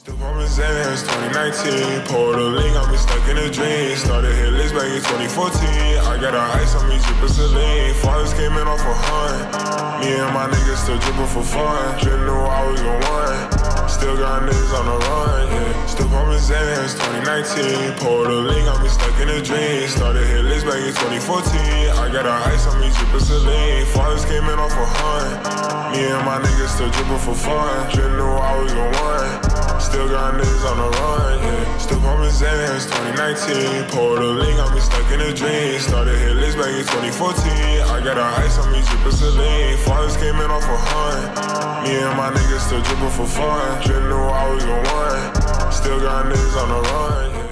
Still pumping Xanax, 2019. Poured a lean, got me stuck in a dream. Started hit list back in 2014. I got a ice on me, drippin' saline. Fathers came in off a hunt. Me and my niggas still drippin' for fun. Didn't know I was gon' win. Still got niggas on the run, yeah. Still pumping Xanax, 2019. Poured a lean, got me stuck in a dream. Started hit list back in 2014. I got a ice on me, drippin' saline. Fathers came in off a hunt. Me and my niggas still drippin' for fun. Didn't know I was gon' win. Still got niggas on the run, yeah. Still pumping Xanax, 2019. Poured a lean, got me stuck in a dream. Started hit list back in 2014. I got a ice on me, drippin' saline. Fathers came in off a hunt. Me and my niggas still drippin' for fun. Didn't know I was gon' win. Still got niggas on the run, yeah.